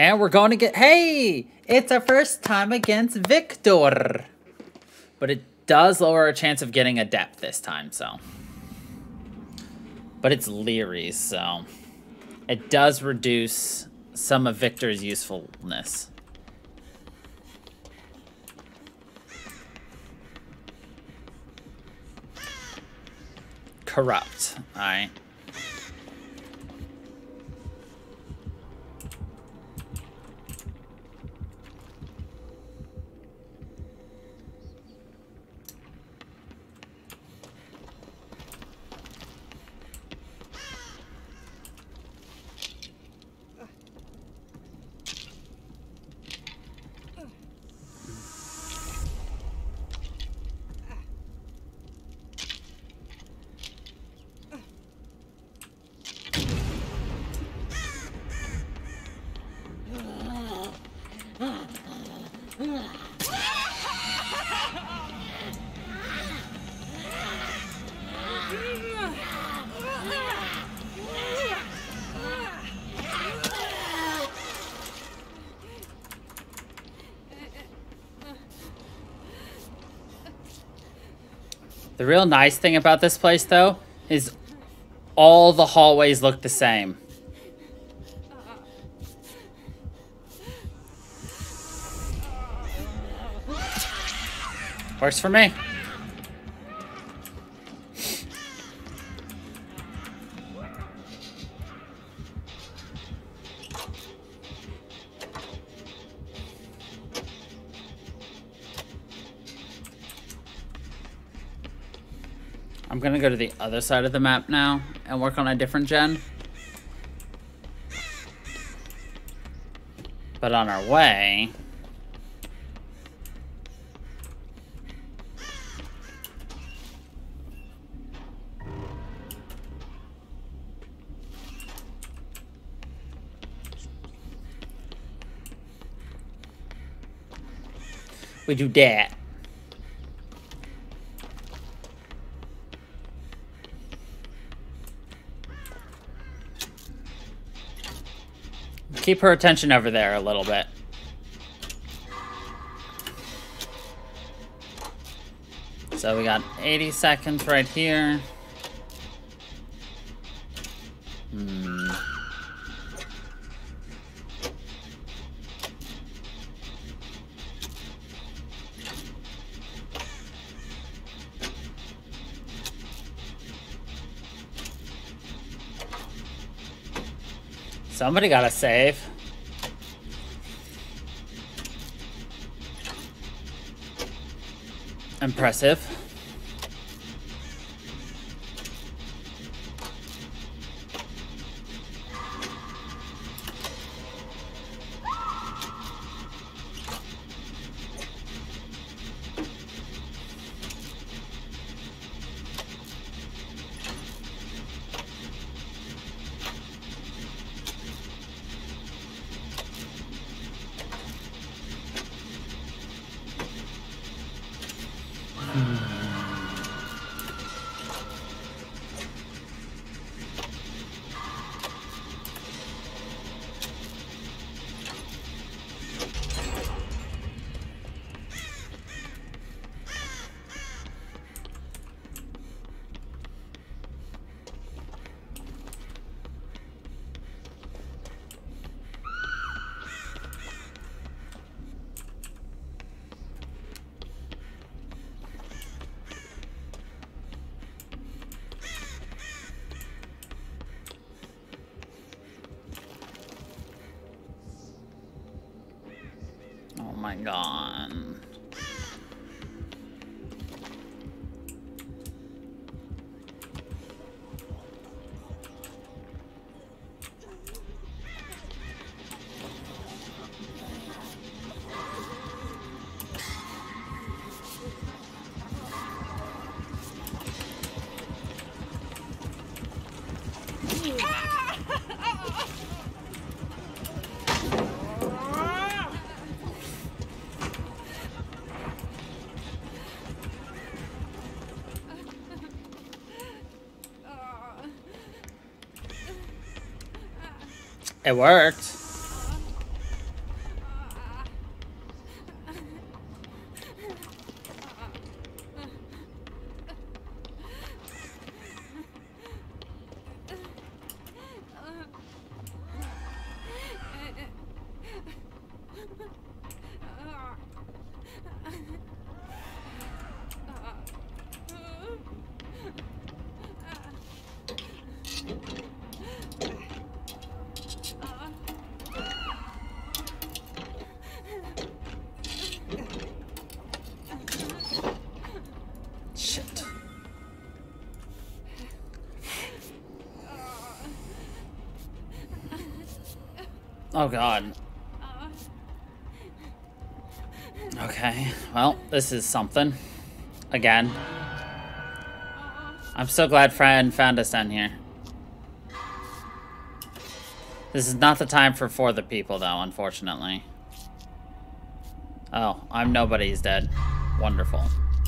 And we're going to get... Hey! It's our first time against Victor. But it does lower our chance of getting Adept this time, so... But it's Leary's, so... It does reduce some of Victor's usefulness. Corrupt. Alright. The real nice thing about this place, though, is all the hallways look the same. Works for me. I'm gonna go to the other side of the map now and work on a different gen. But on our way... we do that. Keep her attention over there a little bit. So we got 80 seconds right here. Somebody gotta save. Impressive. Oh my god. It worked. Oh god. Okay, well, this is something. Again. I'm so glad Fran found us down here. This is not the time for the people, though, unfortunately. Oh, I'm nobody's dead. Wonderful.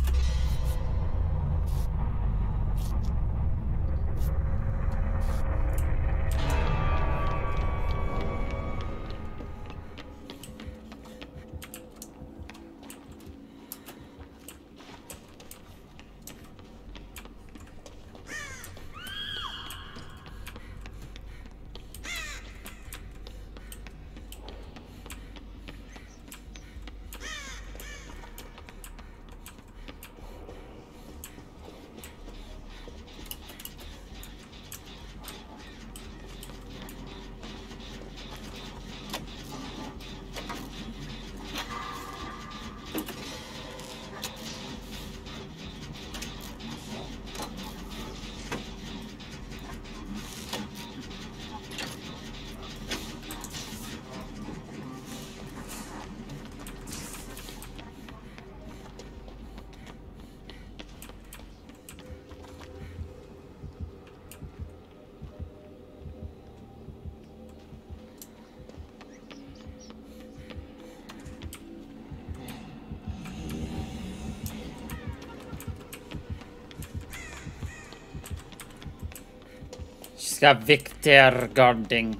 She's got Victor guarding.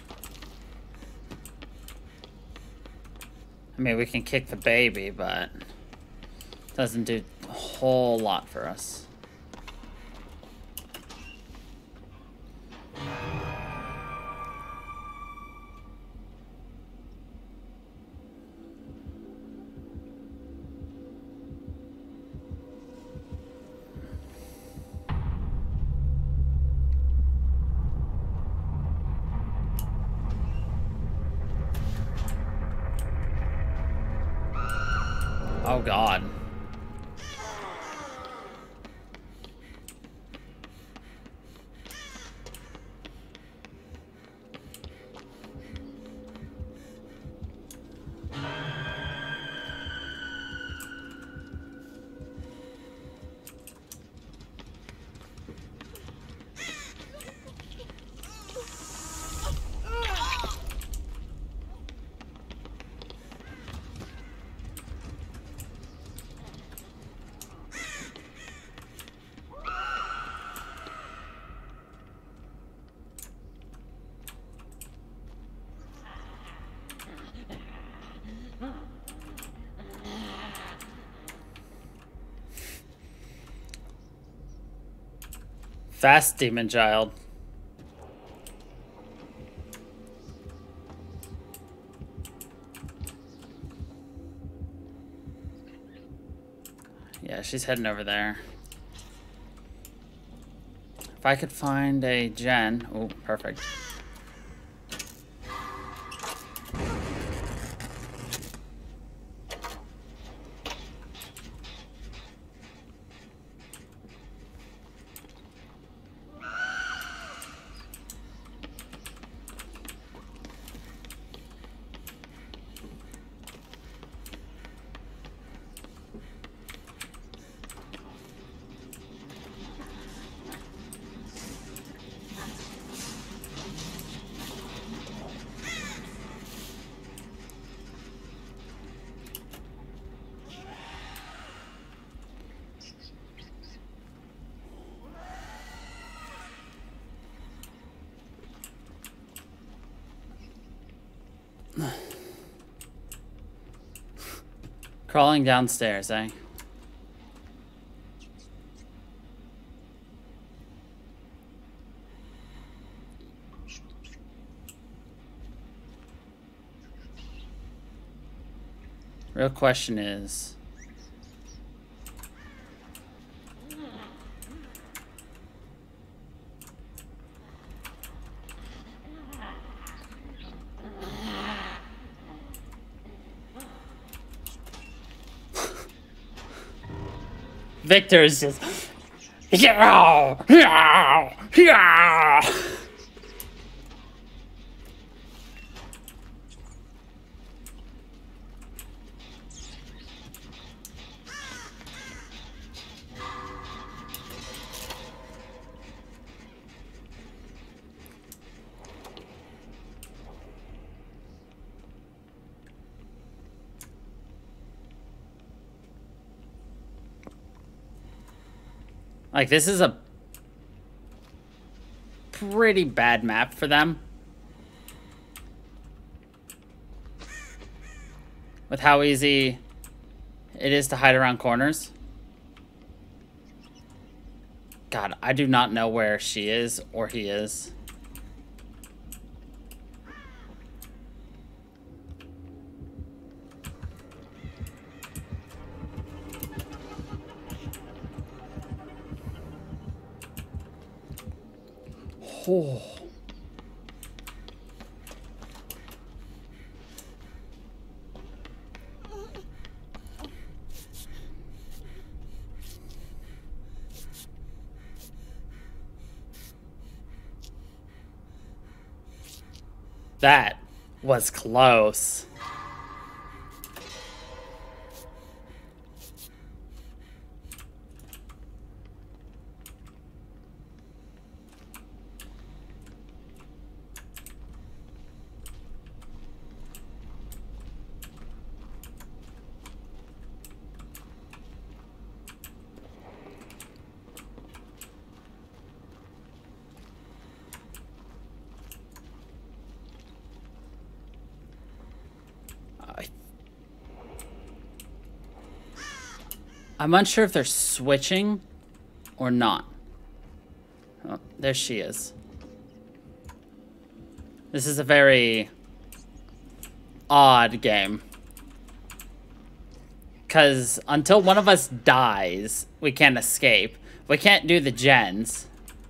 I mean, we can kick the baby, but it doesn't do a whole lot for us. Oh god. Fast, demon child. Yeah, she's heading over there. If I could find a gen... Oh, perfect. Crawling downstairs, eh? Real question is... Victor is just... Yeah! Yeah! Yeah! Like, this is a pretty bad map for them. With how easy it is to hide around corners. God, I do not know where she is or he is. Oh. That was close. I'm unsure if they're switching or not. Oh, there she is. This is a very odd game. Because until one of us dies, we can't escape. We can't do the gens.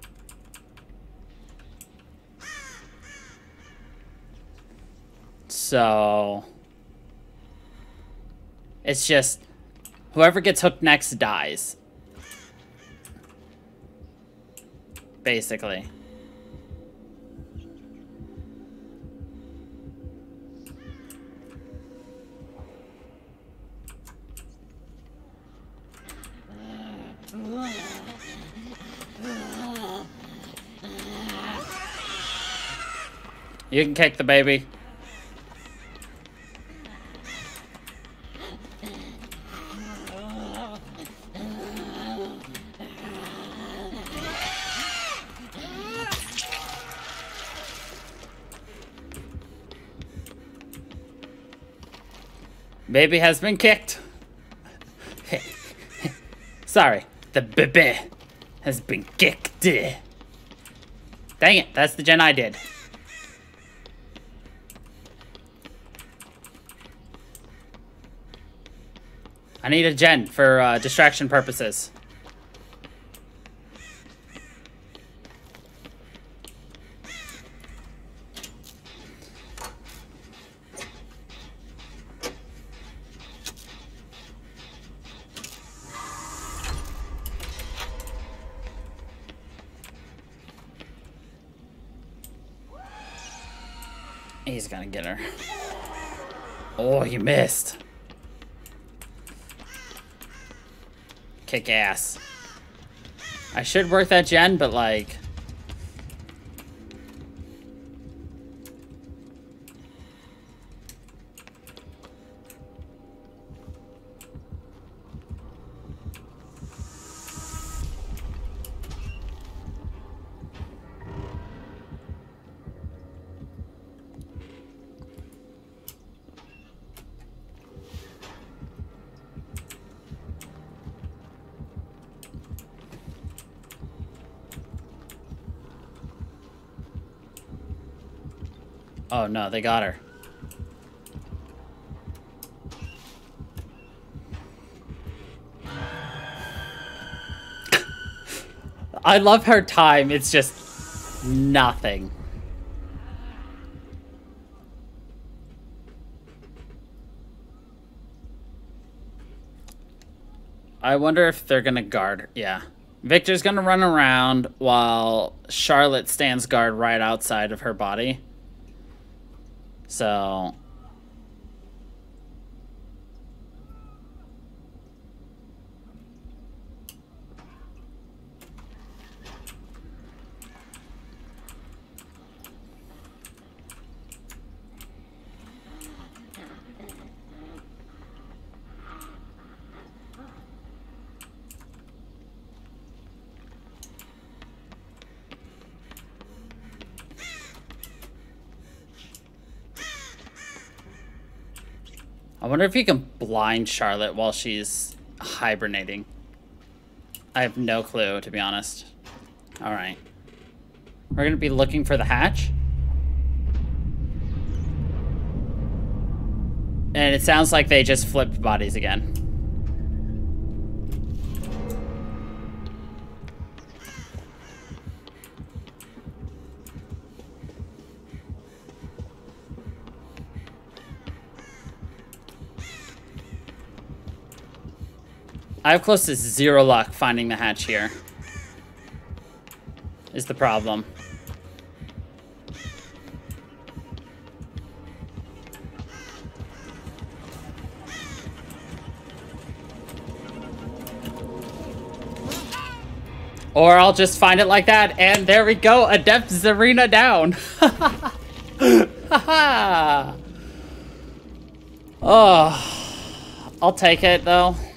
So... it's just... whoever gets hooked next dies. Basically. You can kick the baby. Baby has been kicked. Sorry, the baby has been kicked. Dang it, that's the gen I did. I need a gen for distraction purposes. He's gonna get her. Oh, you missed. Kick ass. I should work that gen, but like... oh no, they got her. I love her time, it's just nothing. I wonder if they're gonna guard her. Yeah. Victor's gonna run around while Charlotte stands guard right outside of her body. So... I wonder if you can blind Charlotte while she's hibernating. I have no clue, to be honest. Alright. We're gonna be looking for the hatch. And it sounds like they just flipped bodies again. I have close to 0 luck finding the hatch here. Is the problem. Or I'll just find it like that, and there we go, Adepts Zarina down. Oh, I'll take it though.